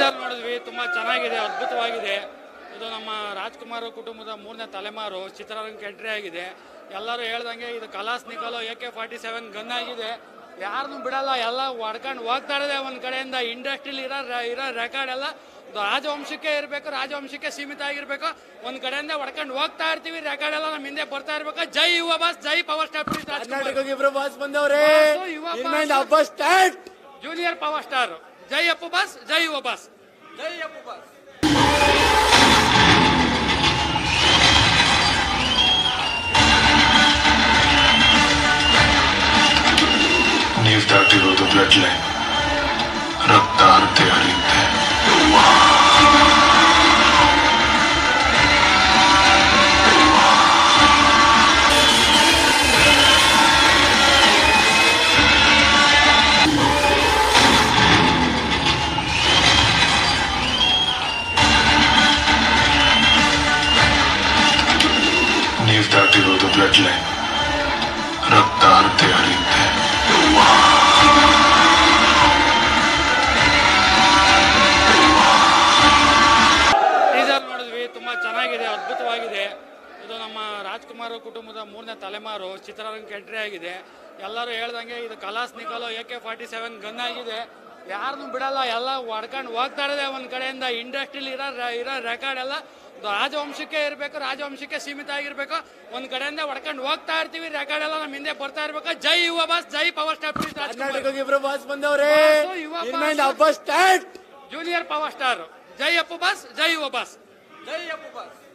Teaser ನೋಡಿದ್ವಿ, ತುಂಬಾ ಚೆನ್ನಾಗಿದೆ, ಅದ್ಭುತವಾಗಿದೆ. ಇದು ನಮ್ಮ ರಾಜ್ಕುಮಾರ್ ಕುಟುಂಬದ 3ನೇ ತಲೆಮಾರು ಚಿತ್ರರಂಗಕ್ಕೆ ಎಂಟ್ರಿ ಆಗಿದೆ. ಎಲ್ಲರೂ ಹೇಳ್ದಂಗೆ ಇದು ಕಲಾಸ್ ನಿಕಲೋ AK-47 ಗನ್ ಆಗಿದೆ. ಯಾರನ್ನು ಬಿಡಲ್ಲ, ಎಲ್ಲ ಹೊಡ್ಕೊಂಡು ಹೋಗ್ತಾ ಇರೋದೇ ಒಂದ್ ಕಡೆಯಿಂದ. ಇಂಡಸ್ಟ್ರಿಲಿ ಇರೋ ರೆಕಾರ್ಡ್ ಎಲ್ಲ ರಾಜವಂಶಕ್ಕೆ ಇರಬೇಕು, ರಾಜವಂಶಕ್ಕೆ ಸೀಮಿತ ಆಗಿರ್ಬೇಕು. ಒಂದ್ ಕಡೆಯಿಂದ ಹೊಡ್ಕೊಂಡು ಹೋಗ್ತಾ ಇರ್ತೀವಿ, ರೆಕಾರ್ಡ್ ಎಲ್ಲ ನಮ್ಮ ಹಿಂದೆ ಬರ್ತಾ ಇರ್ಬೇಕು. ಜೈ ಯುವ ಬಾಸ್, ಜೈ power star junior power star. ಜೈ ಅಪ್ಪು ಬಾಸ್, ಜೈ ಯುವ ಬಾಸ್, ಜೈ ಅಪ್ಪು ಬಾಸ್. ನೀವು ದಾಟಿರೋದು ಬ್ಲಡ್ ಲೈನ್, ರಕ್ತ ಹರಿತೆ ಹರಿಯುತ್ತೆ. ನೀವು ದಾಟಿರೋದು ಬ್ಲಡ್ ಲೈನ್, ರಕ್ತ ಹರಿತೆ ಹರಿಯುತ್ತೆ. ಟೀಸರ್ ನೋಡಿದ್ವಿ, ತುಂಬಾ ಚೆನ್ನಾಗಿದೆ, ಅದ್ಭುತವಾಗಿದೆ. ಇದು ನಮ್ಮ ರಾಜ್ಕುಮಾರ್ ಕುಟುಂಬದ 3ನೇ ತಲೆಮಾರು ಚಿತ್ರರಂಗಕ್ಕೆ ಎಂಟ್ರಿ ಆಗಿದೆ. ಎಲ್ಲರೂ ಹೇಳ್ದಂಗೆ ಇದು ಕಲಾಸ್ ನಿಕಲೋ AK-47 ಗನ್ ಆಗಿದೆ. ಯಾರನ್ನು ಬಿಡಲ್ಲ, ಎಲ್ಲ ಹೊಡ್ಕೊಂಡು ಹೋಗ್ತಾ ಇರೋದೇ ಒಂದ್ ಕಡೆಯಿಂದ. ಇಂಡಸ್ಟ್ರಿಲಿ ಇರೋ ರೆಕಾರ್ಡ್ ಎಲ್ಲ ರಾಜವಂಶಕ್ಕೆ ಇರಬೇಕು, ರಾಜವಂಶಕ್ಕೆ ಸೀಮಿತ ಆಗಿರ್ಬೇಕು. ಒಂದ್ ಕಡೆಯಿಂದ ಹೊಡ್ಕೊಂಡು ಹೋಗ್ತಾ ಇರ್ತೀವಿ, ರೆಕಾರ್ಡ್ ಎಲ್ಲ ನಮ್ಮ ಹಿಂದೆ ಬರ್ತಾ ಇರ್ಬೇಕು. ಜೈ ಯುವ ಬಾಸ್, ಜೈ power star junior power star. ಜೈ ಅಪ್ಪು ಬಾಸ್, ಜೈ ಯುವ ಬಾಸ್, ಜೈ ಅಪ್ಪು ಬಾಸ್.